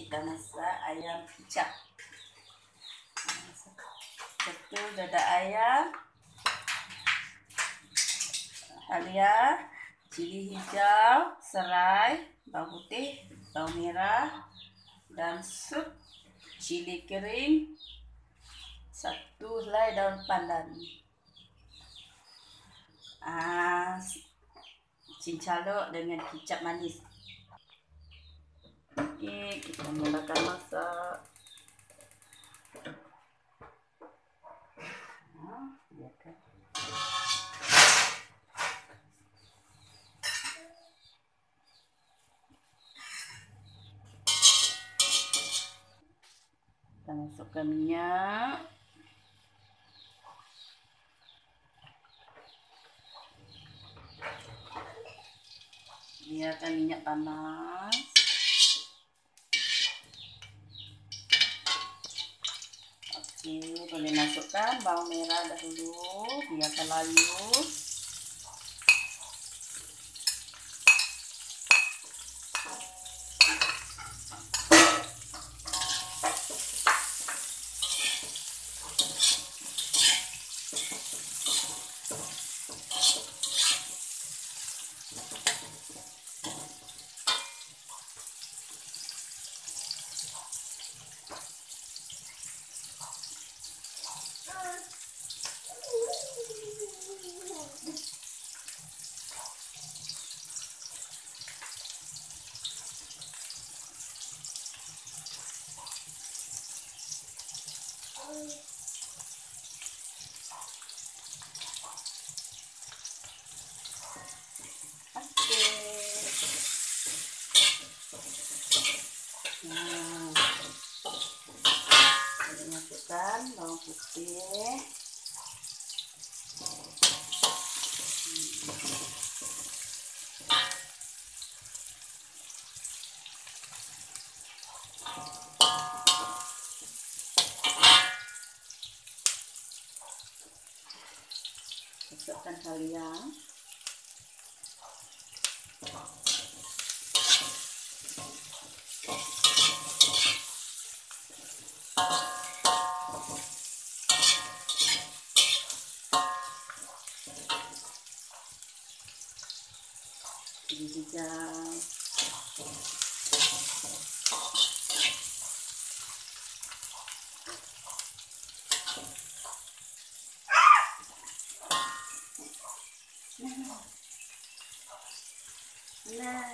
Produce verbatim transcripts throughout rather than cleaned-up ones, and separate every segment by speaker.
Speaker 1: kita masak ayam kicap. Satu dada ayam, halia, cili hijau, serai, bawang putih, bawang merah, dan sup, cili kering, satu helai daun pandan. Ah, cincalok dengan kicap manis. Okey, kita mulakan masak. Ah, biarkan. Kita masukkan minyak. Biarkan minyak panas. Okey, boleh masukkan bawang merah dahulu. Biarkan layu. Nah, kita masukkan bawang putih, masukkan halia, cili hijau, nah,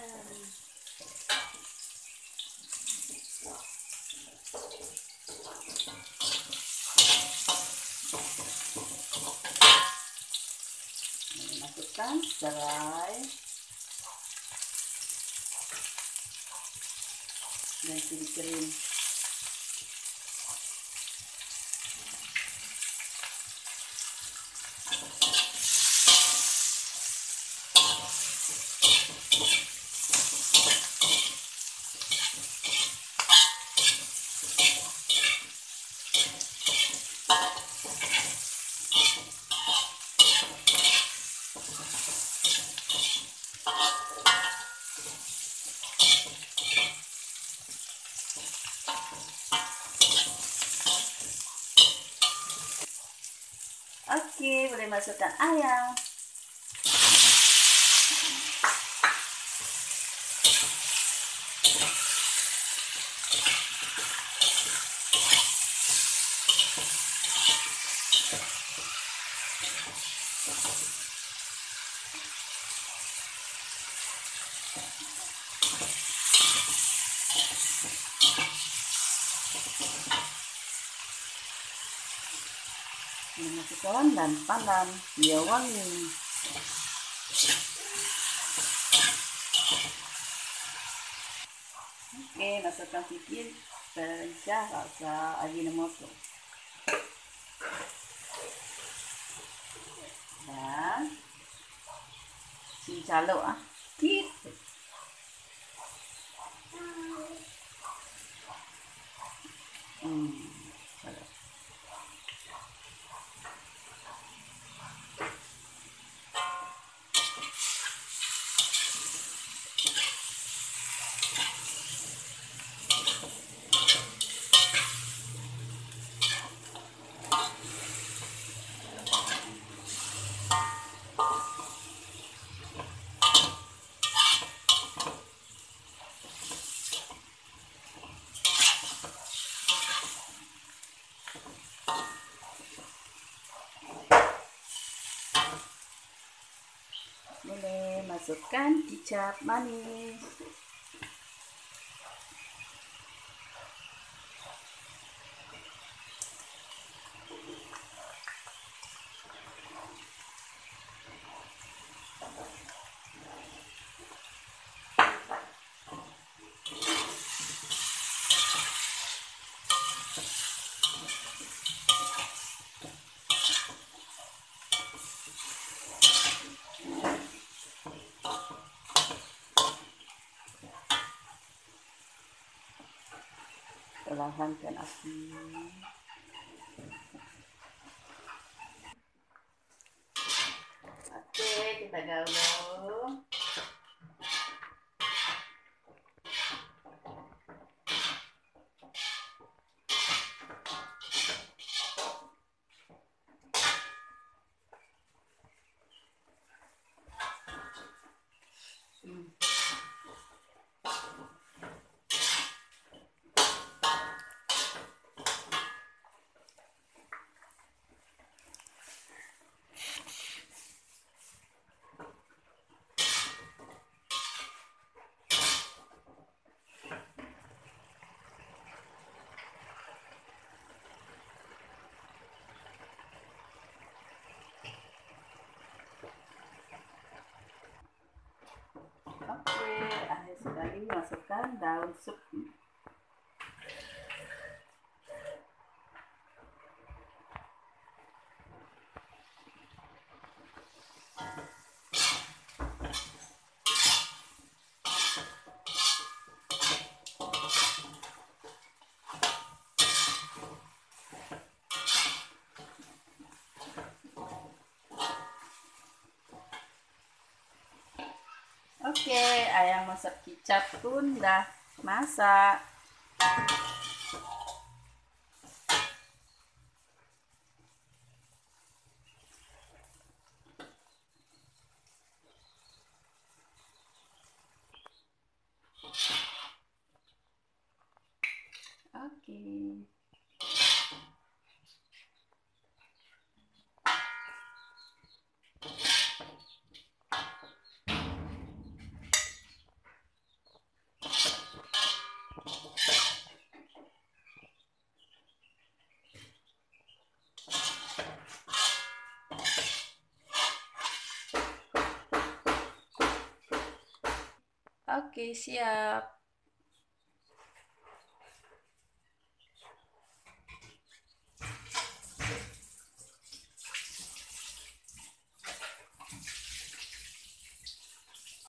Speaker 1: masukkan serai dan cili kering. Okey, boleh masukkan ayam. Masukkan dan pandan biar wangi. Oke, masukkan pipih pencah rasa Ajinomoto dan cincalok ah gitu. Hmm. Boleh masukkan kicap manis. Perlahankan api. Oke, kita gaulung. Hmm. Oke, akhir sekali masukkan daun sup. Oke, ayam masak kicap pun udah masak. Oke. Oke, siap.